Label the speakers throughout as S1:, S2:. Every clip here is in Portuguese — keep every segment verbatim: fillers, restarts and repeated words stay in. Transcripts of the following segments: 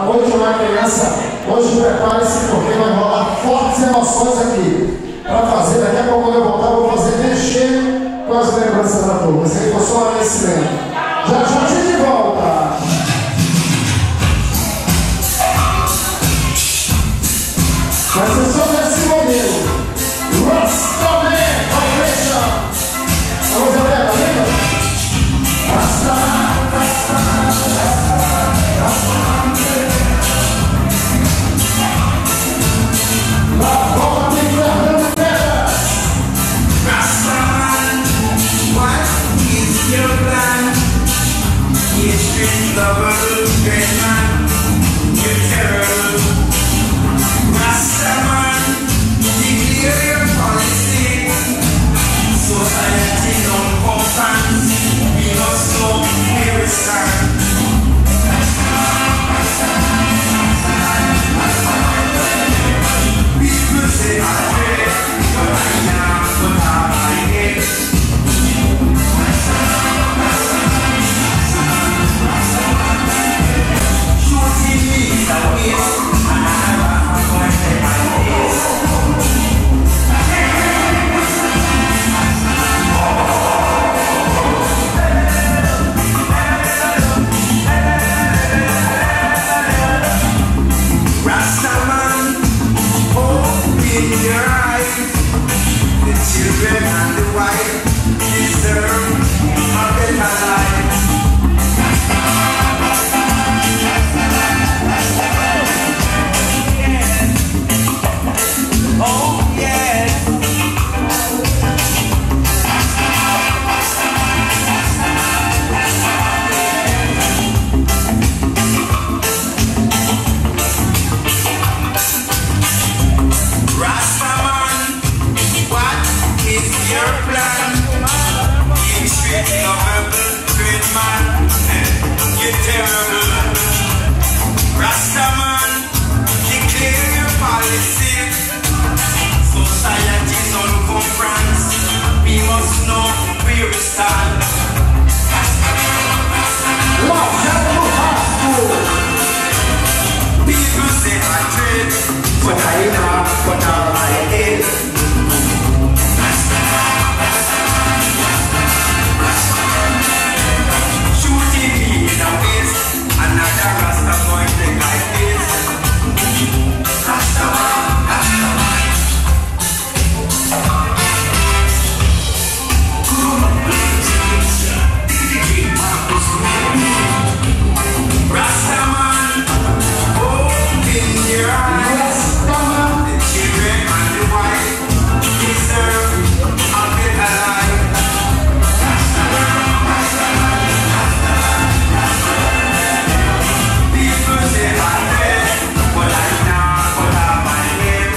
S1: noite, uma criança. Hoje prepare-se porque vai rolar fortes emoções aqui. Para fazer, daqui a pouco quando eu voltar, eu vou fazer mexer com as lembranças da turma. Isso aí foi só um agradecimento. Já já te de volta. Vai ser só nesse modelo. Rastaman Vibration. Vamos ver, tá vendo? Rastaman, Rastaman, Rastaman, Rastaman. La bomba de Fernando Pedras.
S2: Rastaman, what is your plan? You street lover, great man, you're terrible. Rastaman, declare your policy. Society non-conforms. We must know where we stand. People say I'm dead, but I am what I am. Shooting me is a waste, and I never going to take my place. Rastaman, open your eyes. The children and the wife deserve a better life. Oh yes. Rastaman, what is your plan? You straight lovable, great man, you're terrible. Rastaman, declare your policy. Society's on conference. We must know where we stand. People say I trade, but I know what all I did. Shooting me in the waist, another Rasta boy thing like this. Rastaman, Rastaman. Rastaman, open your eyes. The children and the wife deserve a better life. People say I'm dead, but I know what I'm my head.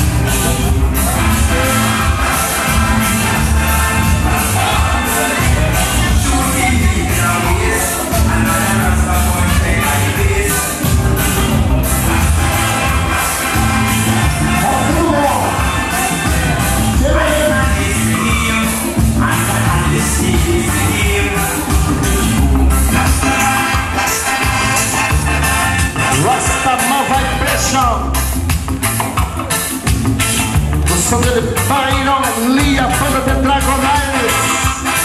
S2: Shooting me in the waist, another Rasta boy play like this. My man is him, and the sea is him.
S1: Rastaman Vibration. O som de Byron Lee, a banda de Dragonais.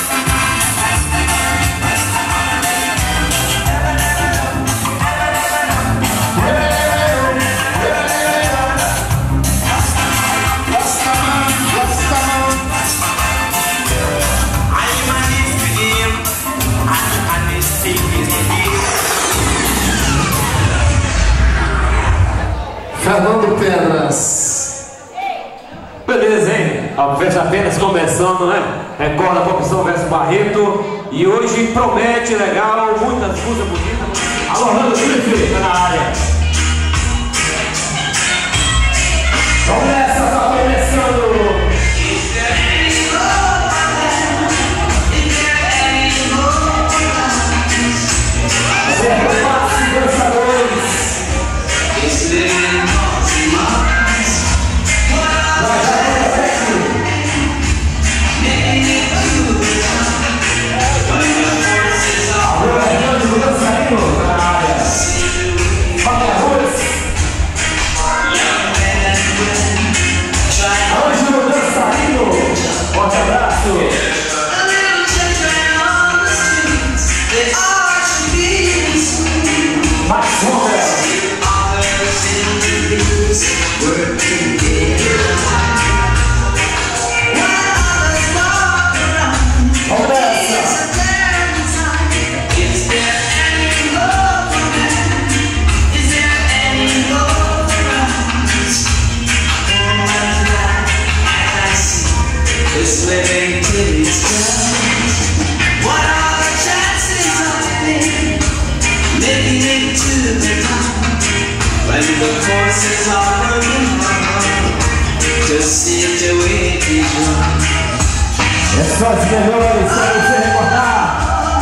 S1: Rastaman, Rastaman.
S2: My man is him, and the sea is him.
S1: Fernando Pedras.
S3: Beleza, hein? A festa apenas começando, né? Recorda a Opção versus Barreto. E hoje promete legal, muitas músicas bonitas. Alô, Rando Felipe, tá na área. Vamos nessa, tá começando. Certo, passe, dançadores. Agora é o dançarino na área.
S2: Just living till it's done. What are the chances of living, making it to the top, when the forces are working hard to see the way it runs?
S3: É só as melhores para você recordar.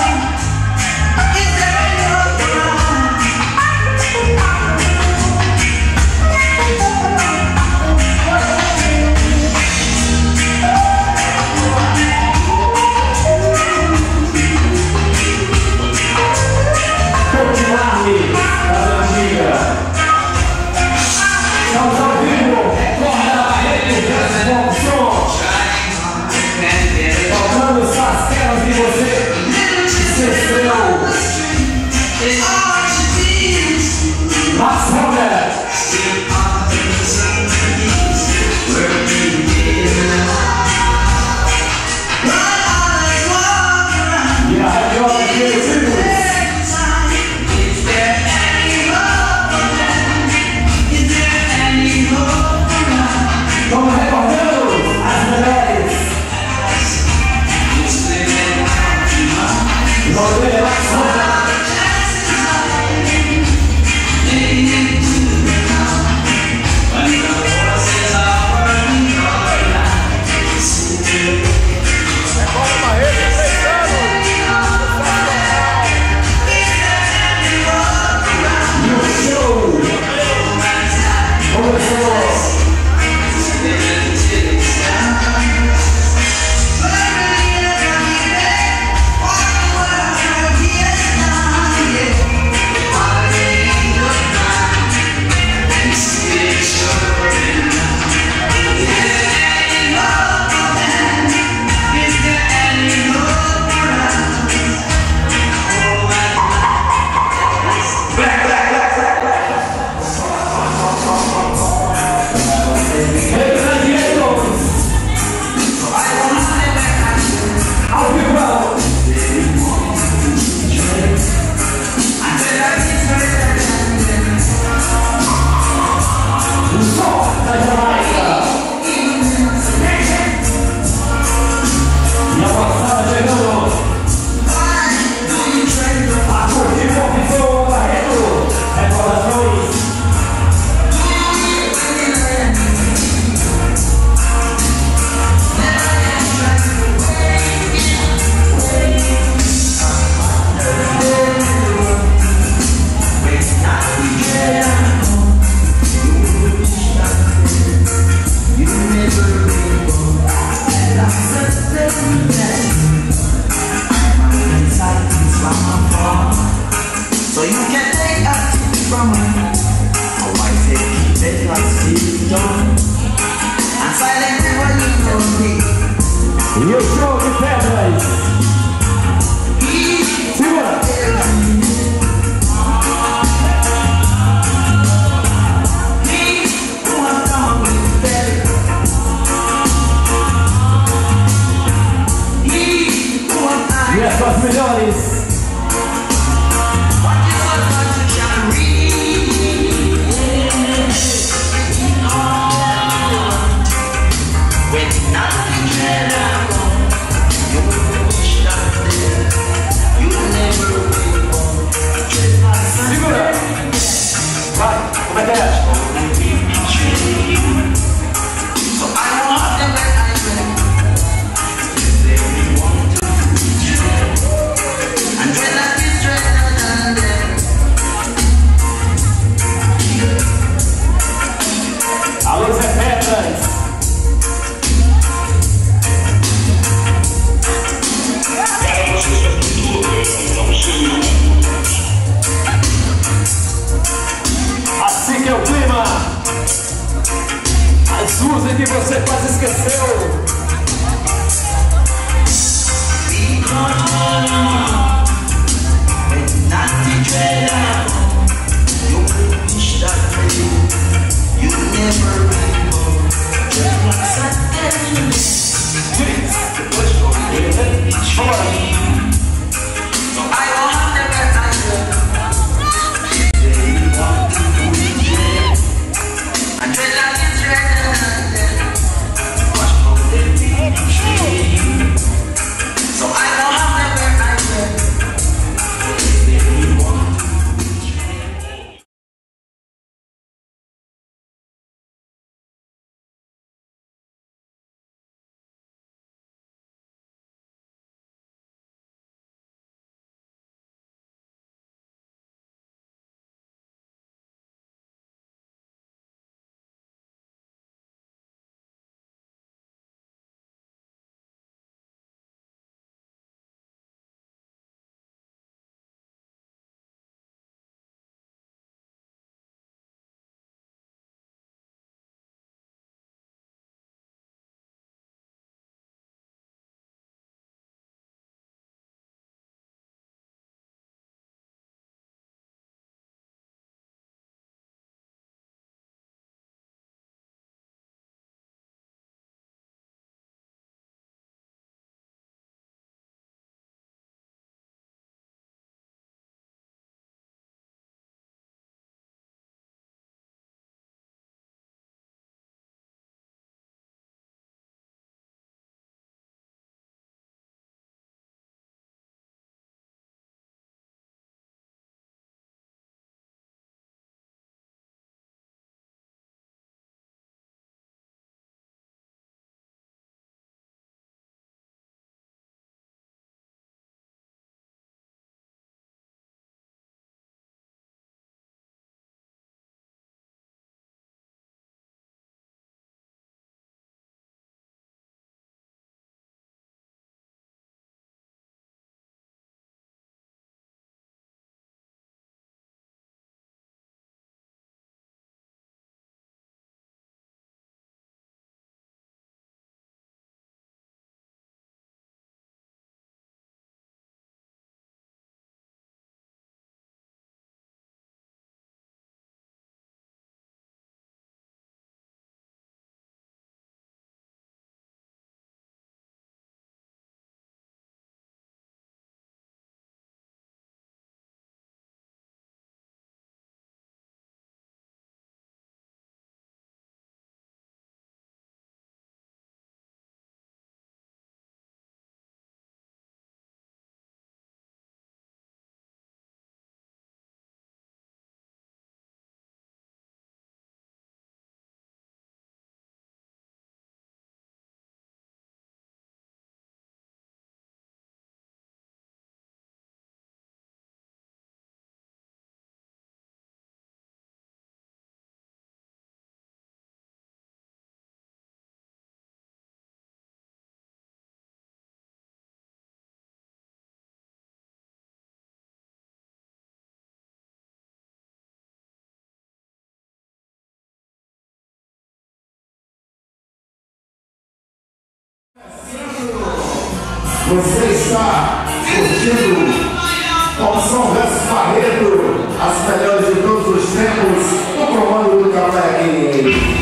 S3: E o show de pedras. Segura. E as suas melhores. Segura! Vai, como é que é? Alô, Zé Pedras! Assim que é o clima, as músicas que você quase esqueceu.
S2: I'm
S1: Você está curtindo Opção versus Barreto, as melhores de todos os tempos, no comando do Calec.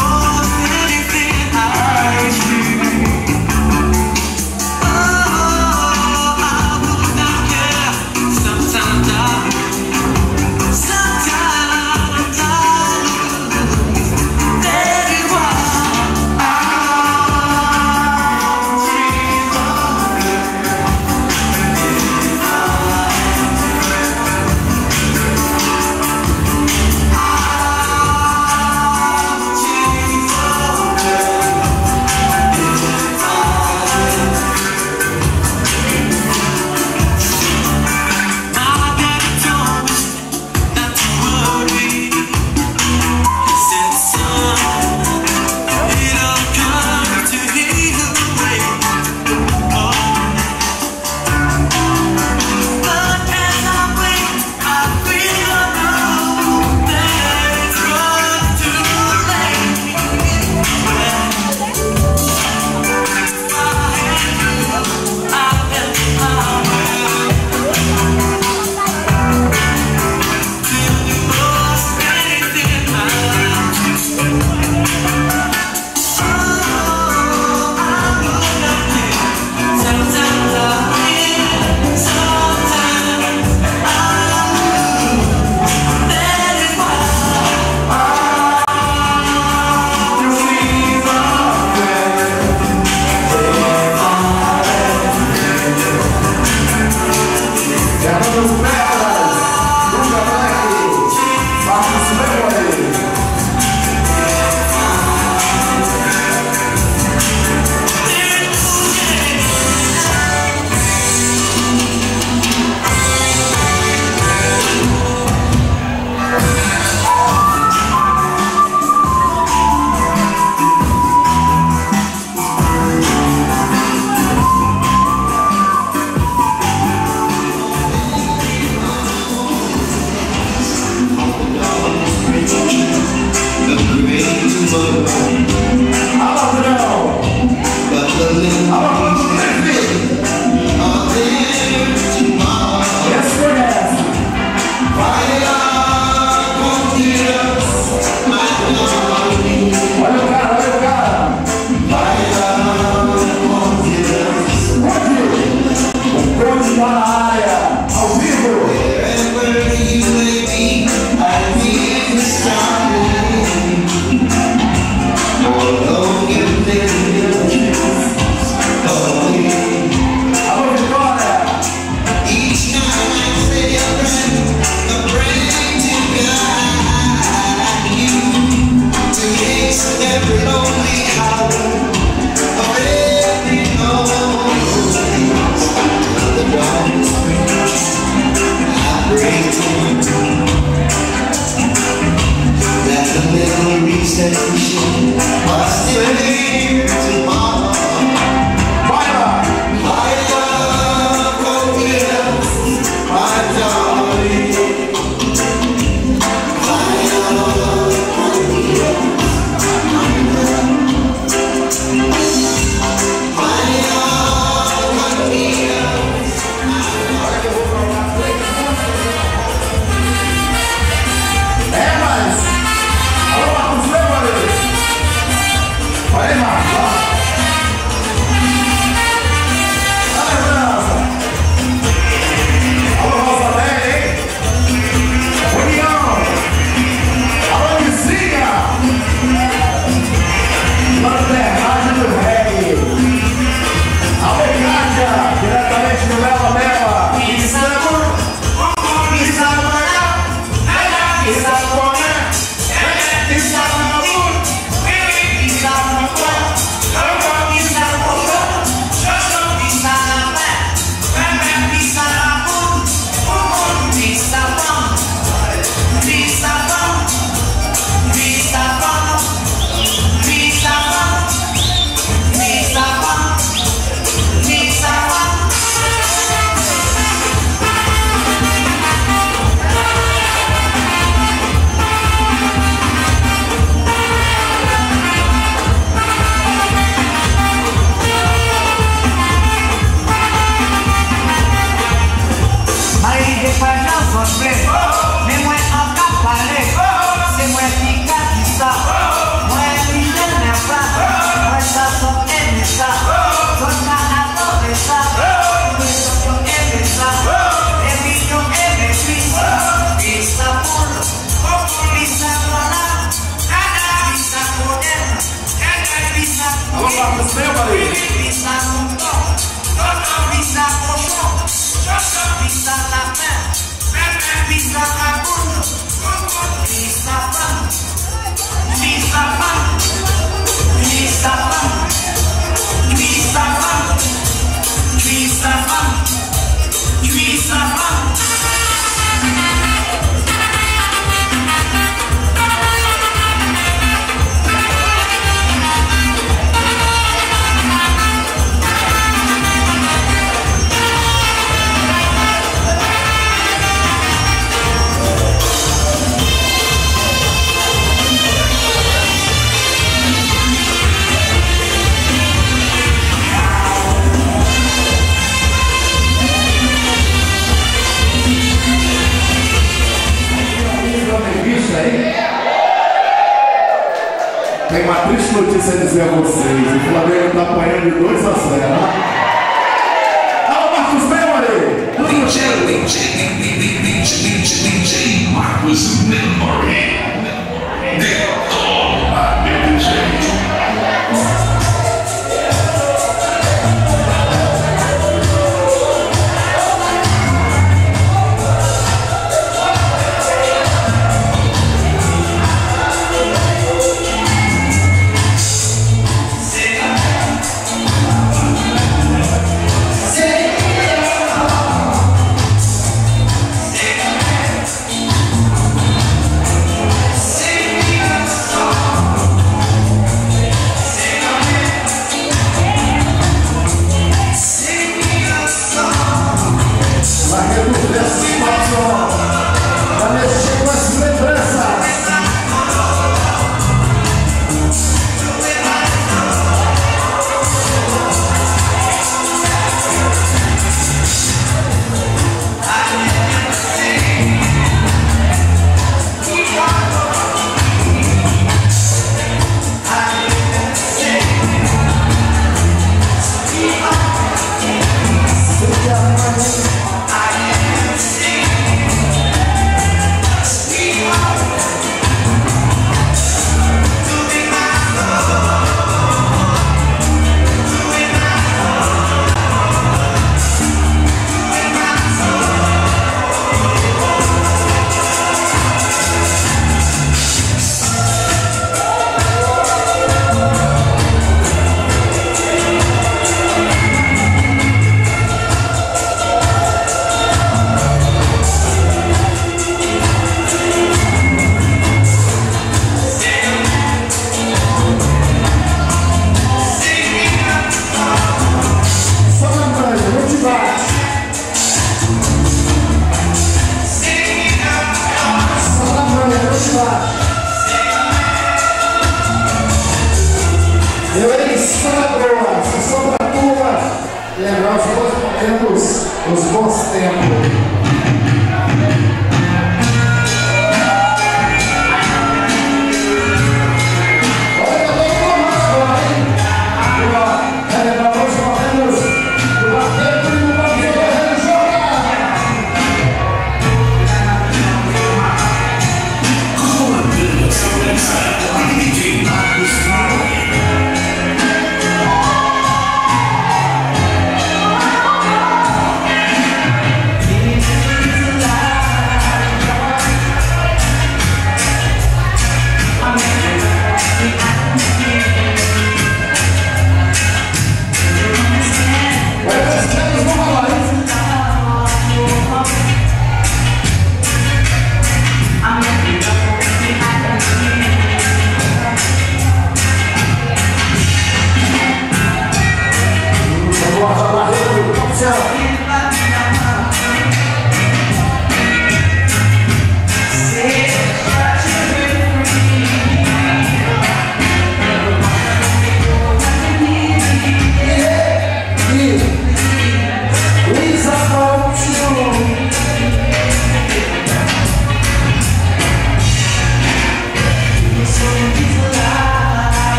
S2: Oh
S3: Marcos Meio, Maria.
S2: Pisa no pó, pisa coxão, pisa na pé, pisa na bunda, pisa pão, pisa pão, pisa pão, pisa pão, pisa pão, pisa pão.
S1: Tem uma triste notícia a dizer a vocês. O Flamengo está apanhando de dois a zero. Alô, Marcos Meio, Maria.
S4: D J, D J, D J, D J, Marcos Memory. Detona, D J.
S1: Lembrar os bons momentos, os bons tempos.
S2: Peace.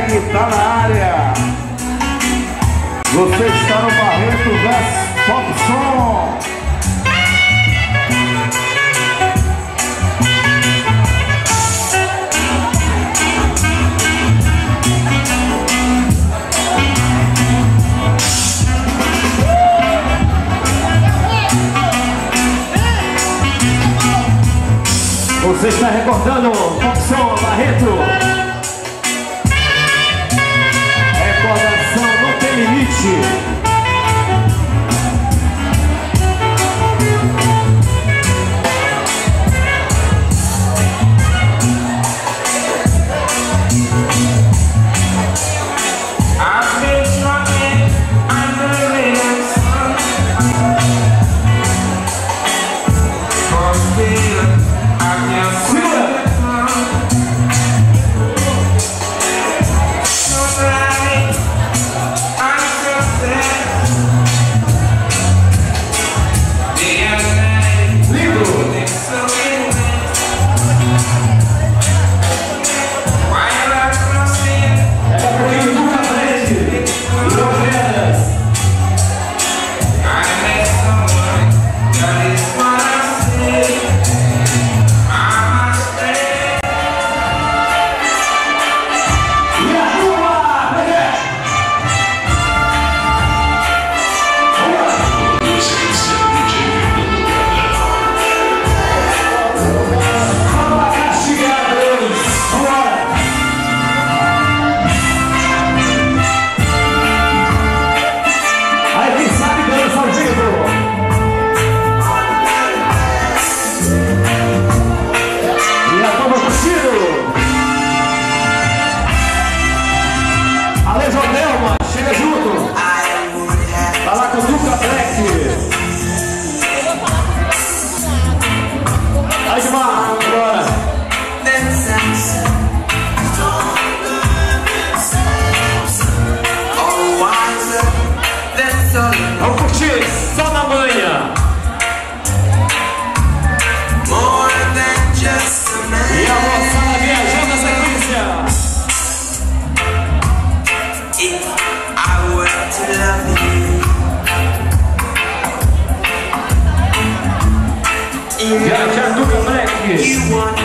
S3: Black tá na área. Você está no Barreto versus Pop Som. Você está recordando Pop Som Barreto. Recordação não tem limite. Vamos curtir, só na manhã. E a moçada viajando na sequência. Viaja Duca Black.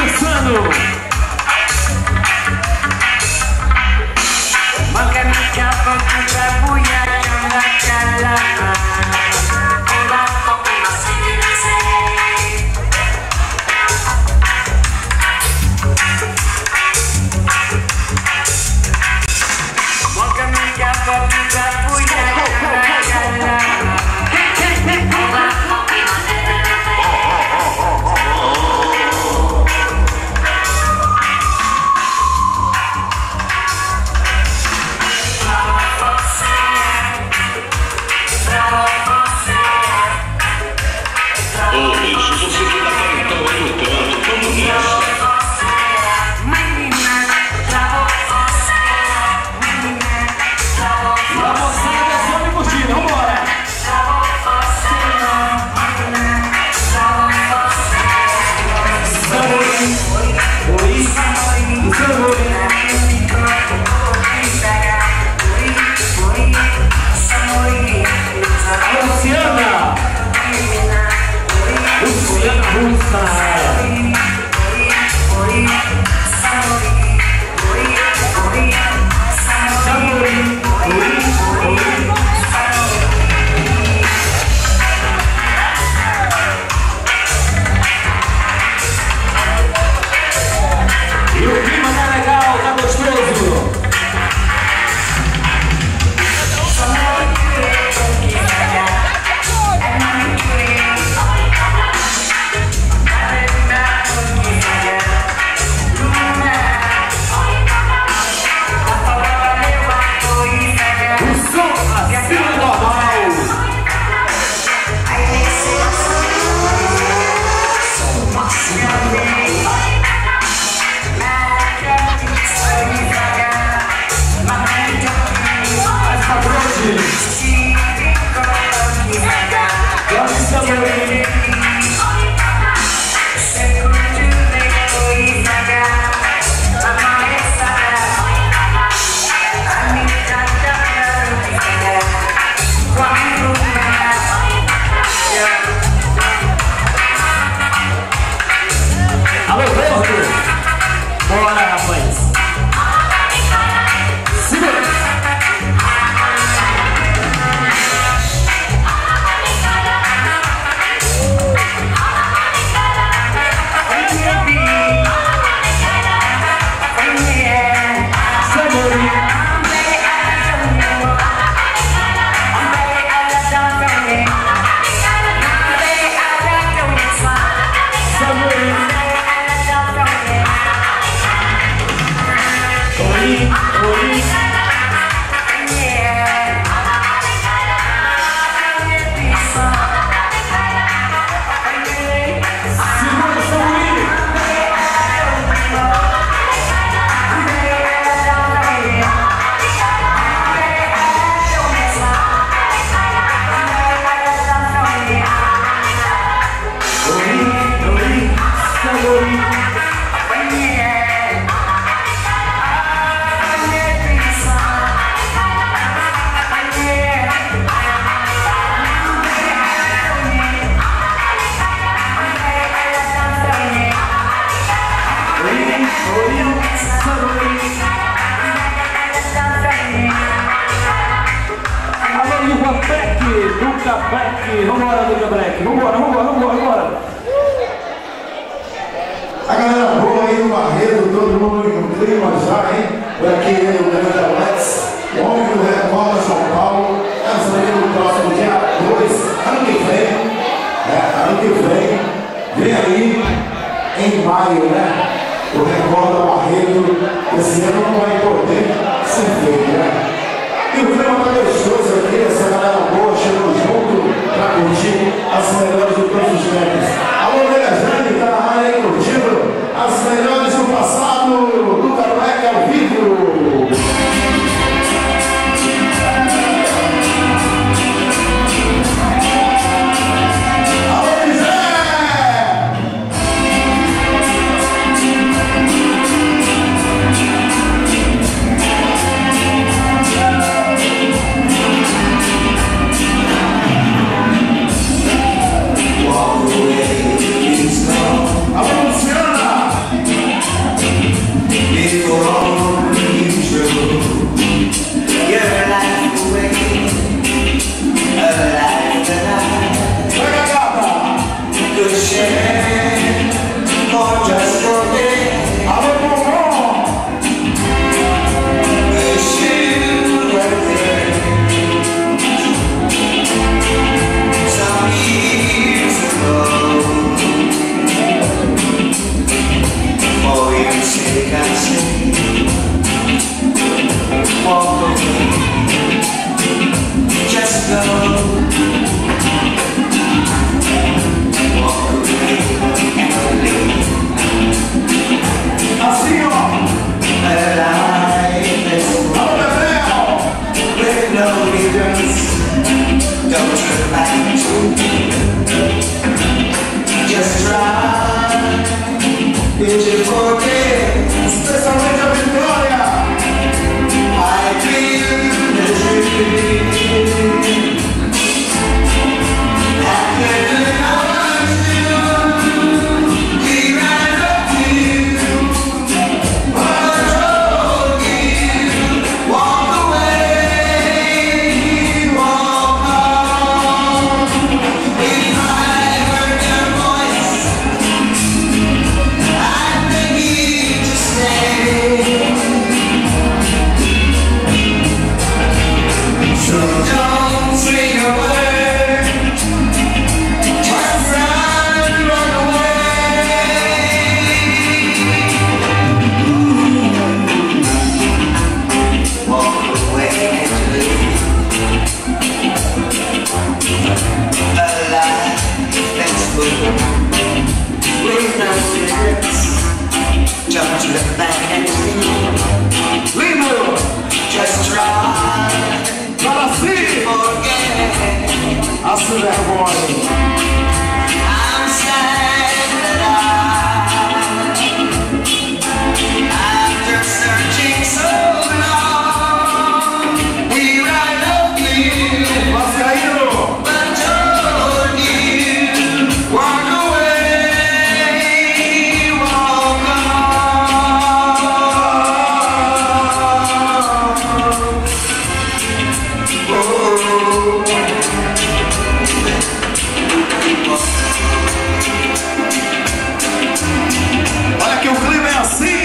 S3: começando.
S1: Vambora, Luca Black. Vambora, vambora, vambora, vambora. A galera boa aí no Barreto, todo mundo no clima já, hein? Por aqui ele, o grande Alex, o homem do Record São Paulo. Essa aí no próximo dia dois, ano que vem. É, ano que vem. Vem aí, em maio, né? O Record da Barreto. Esse ano não vai poder ser feito, né? E o clima tá gostoso aqui, essa galera boa chegou junto pra curtir as melhores de todos os tempos. Alô, Melejane, tá na área aí curtindo as melhores do passado, Luca Black ao vivo. passe vergonha.
S2: I'm sad that I, after searching so long, we ride up here,
S1: Vascaíno!
S2: but don't you walk away, walk
S1: Olha que o clima é assim!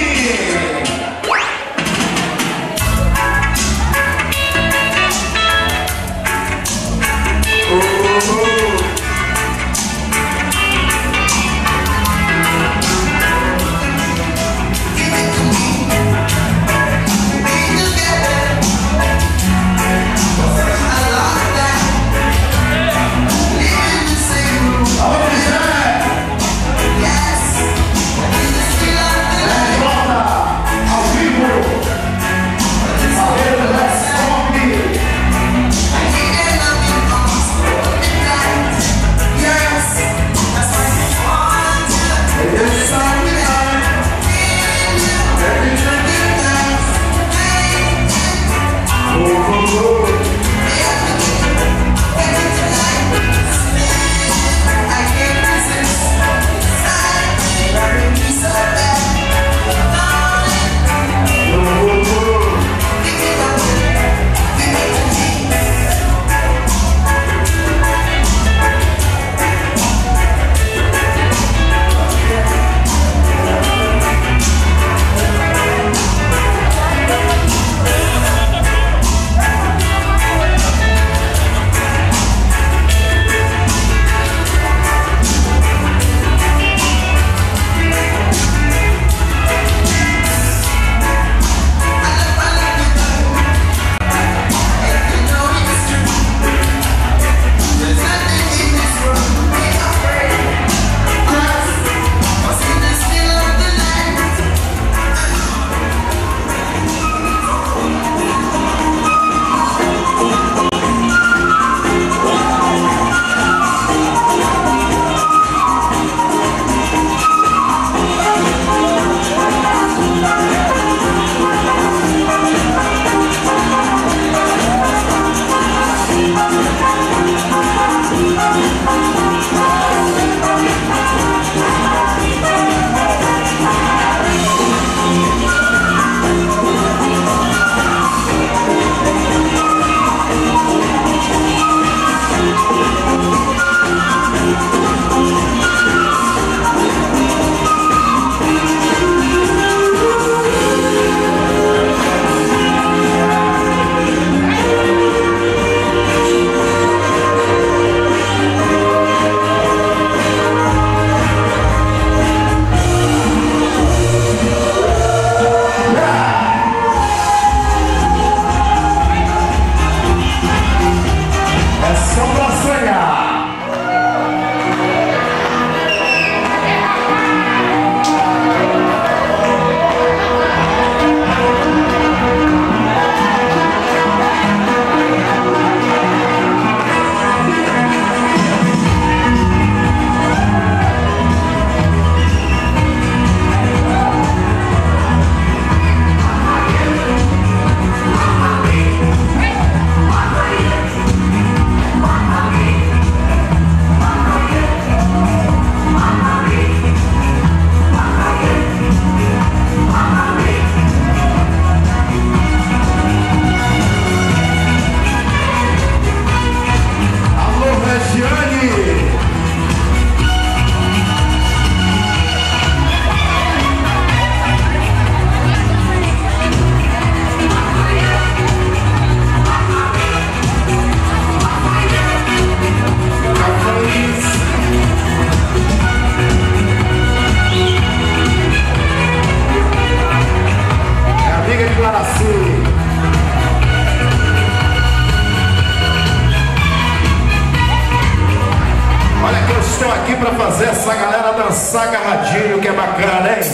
S1: aqui pra fazer essa galera dançar agarradinho, que é bacana, hein?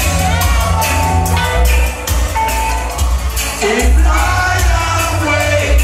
S1: E fly away.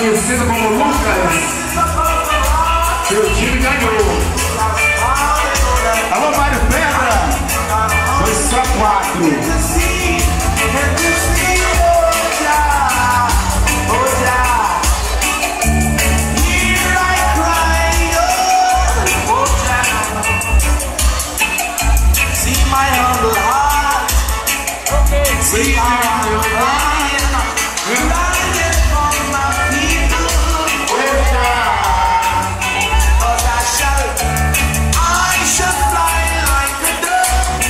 S1: conhecido como Lucas. Seu time ganhou. Alô, Mário Pedra. Foi só quatro.
S2: See my humble heart, reminded from my people, cause I shall, I shall fly like a dove,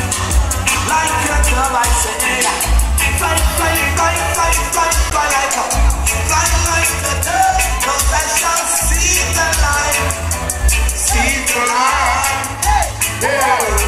S2: like a dove I say, fly, fly, fly, fly, fly, fly like a, fly like a dove, cause I shall see the light, see the light, hey, hey.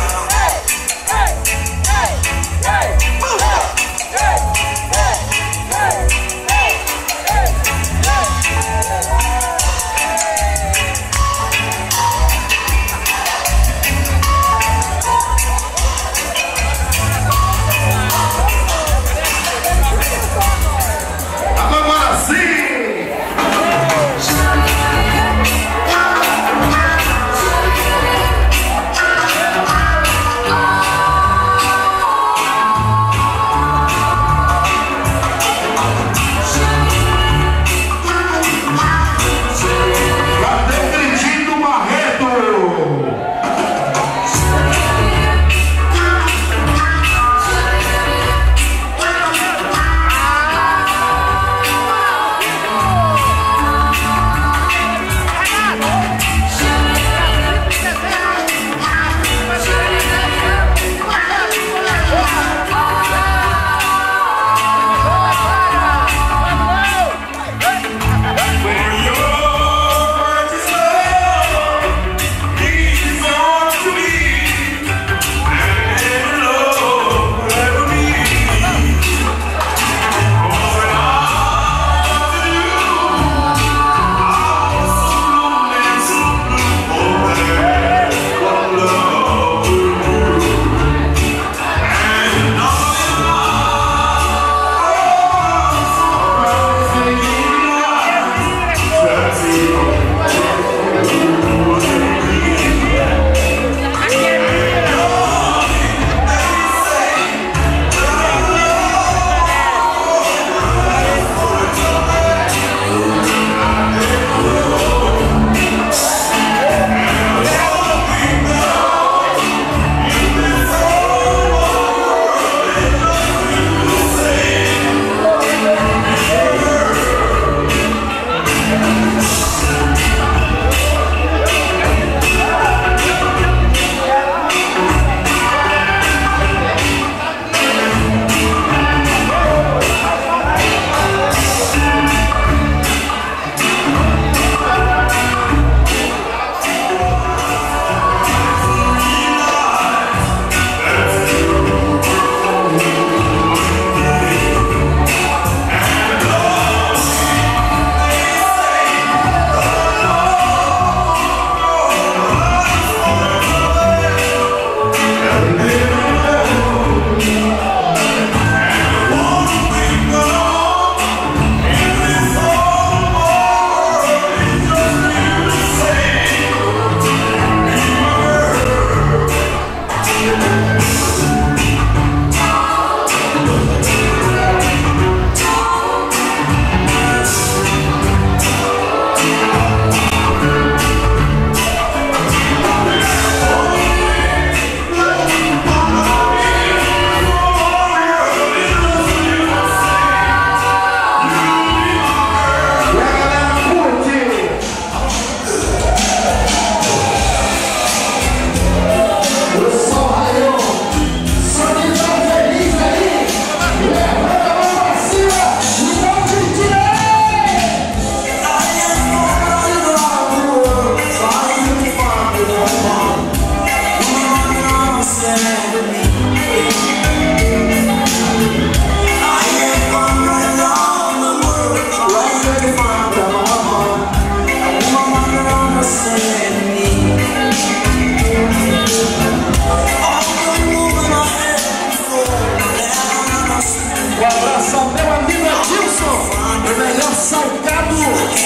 S1: O abraço ao meu amigo Edilson, o melhor salgado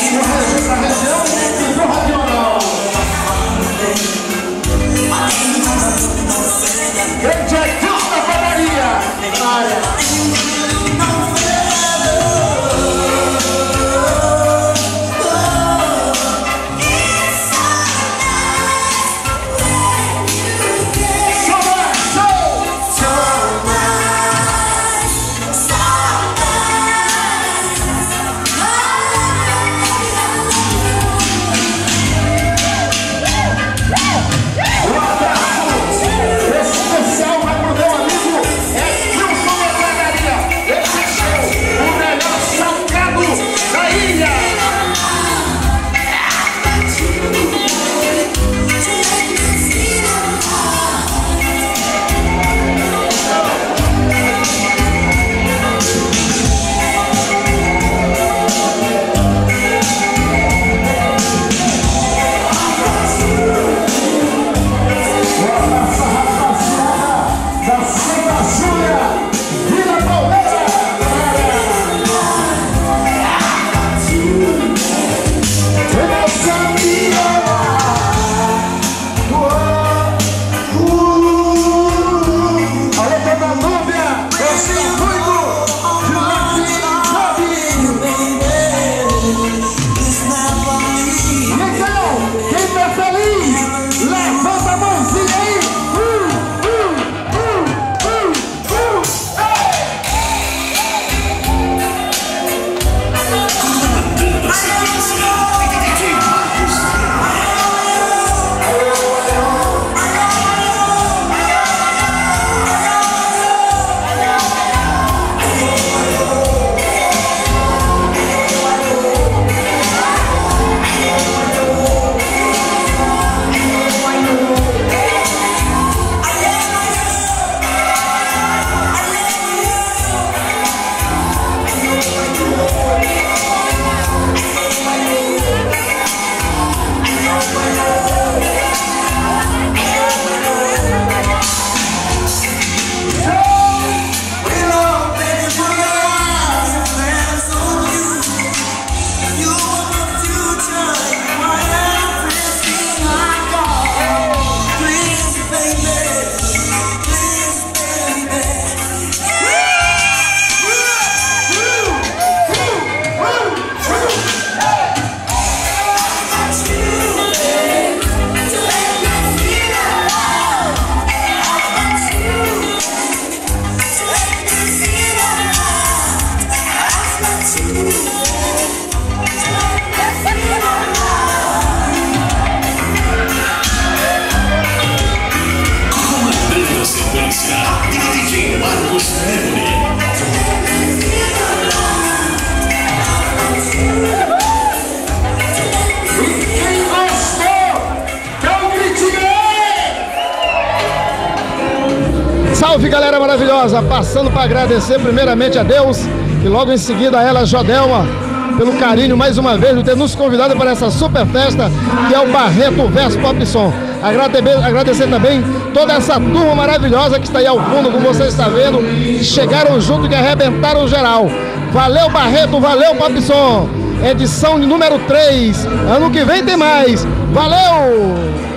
S1: mãozinha aí. Uh, uh, uh, uh, uh,
S5: Salve, galera maravilhosa, passando para agradecer primeiramente a Deus e logo em seguida a ela, Jodelma, pelo carinho mais uma vez de ter nos convidado para essa super festa que é o Barreto Versus Pop Som. Agradecer, agradecer também toda essa turma maravilhosa que está aí ao fundo, como você está vendo, que chegaram junto, que arrebentaram geral. Valeu, Barreto, valeu, Pop Som. Edição de número três, ano que vem tem mais. Valeu!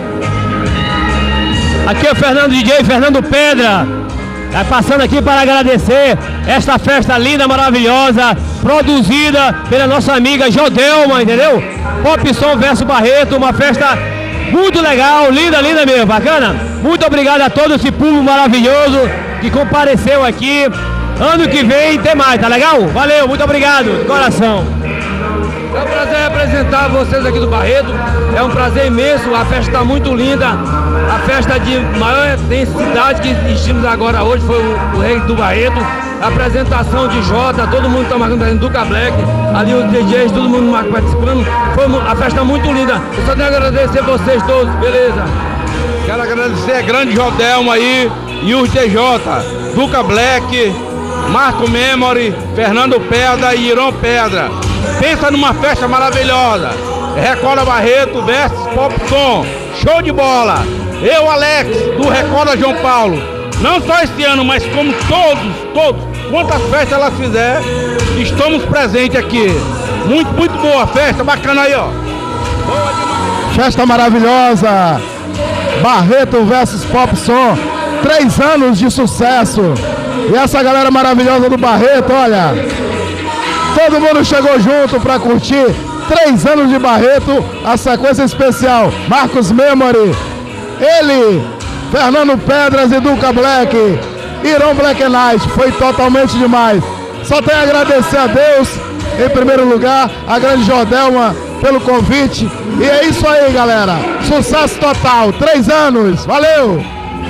S3: Aqui é o Fernando D J, Fernando Pedra, tá passando aqui para agradecer esta festa linda, maravilhosa, produzida pela nossa amiga Jodelma, entendeu? Pop Som versus Barreto, uma festa muito legal, linda, linda mesmo, bacana? Muito obrigado a todo esse público maravilhoso que compareceu aqui. Ano que vem tem mais, tá legal? Valeu, muito obrigado, de coração.
S6: É um prazer representar vocês aqui do Barreto, é um prazer imenso, a festa está muito linda, a festa de maior densidade que assistimos agora hoje foi o, o Rei do Barreto, a apresentação de Jota, todo mundo está marcando presente, Duca Black, ali os D Js, todo mundo marcando participando, foi a festa muito linda, eu só tenho a agradecer vocês todos, beleza?
S7: Quero agradecer a grande Jodelma aí, e os D J, Duca Black, Marco Memory, Fernando Pedra e Irão Pedra. Pensa numa festa maravilhosa. Recorda Barreto versus Pop Som. Show de bola. Eu, Alex, do Recorda João Paulo. Não só esse ano, mas como todos, todos, quantas festas elas fizer, estamos presentes aqui. Muito, muito boa festa, bacana aí, ó. Boa demais.
S5: Festa maravilhosa. Barreto versus Pop Som. Três anos de sucesso. E essa galera maravilhosa do Barreto, olha, todo mundo chegou junto para curtir três anos de Barreto, a sequência especial, Marcos Memory, ele, Fernando Pedras e Duca Black, Irão Black Knight, foi totalmente demais. Só tenho a agradecer a Deus, em primeiro lugar, a grande Jodelma pelo convite, e é isso aí, galera, sucesso total, três anos, valeu!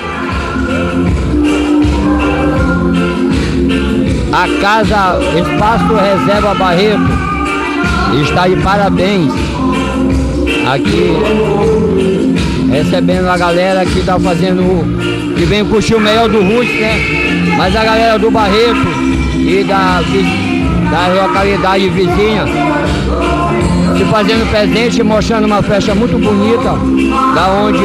S8: A Casa Espaço Reserva Barreto está de parabéns aqui, recebendo a galera que está fazendo, que vem curtir o melhor do Roots, né? Mas a galera do Barreto e da, da localidade vizinha se fazendo presente, mostrando uma festa muito bonita, da onde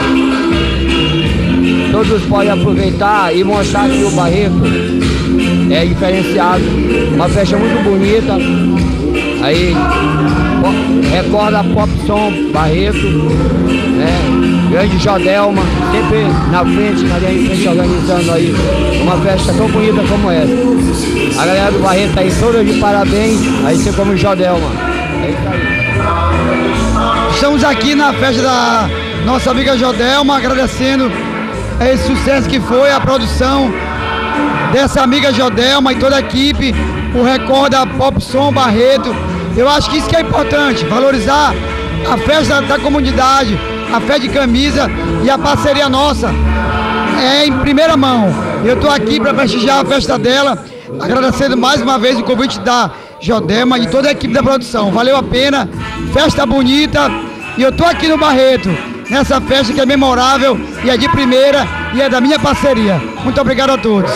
S8: todos podem aproveitar e mostrar que o Barreto é diferenciado, uma festa muito bonita, aí recorda Pop Som Barreto, né? Grande Jodelma, sempre na frente, na linha de frente organizando aí uma festa tão bonita como essa. A galera do Barreto tá aí toda de parabéns, aí você como Jodelma. É isso aí.
S9: Estamos aqui na festa da nossa amiga Jodelma, agradecendo esse sucesso que foi a produção dessa amiga Jodelma e toda a equipe, o Record da Pop Som Barreto. Eu acho que isso que é importante, valorizar a festa da comunidade, a fé de camisa e a parceria nossa é em primeira mão. Eu estou aqui para prestigiar a festa dela, agradecendo mais uma vez o convite da Jodelma e toda a equipe da produção. Valeu a pena, festa bonita, e eu estou aqui no Barreto, nessa festa que é memorável e é de primeira e é da minha parceria. Muito obrigado a todos.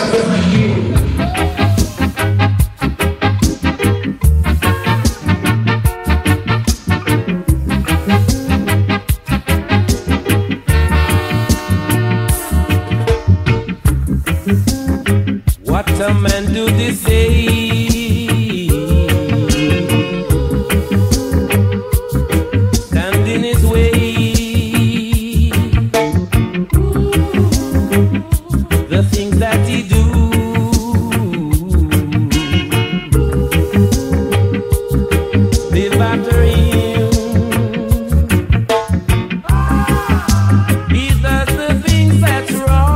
S2: What a man do this day? Stand in his way. The things that he do. Live after him. He does the things that's wrong.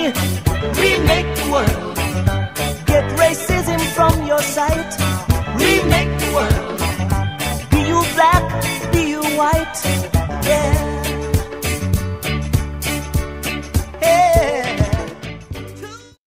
S10: mim.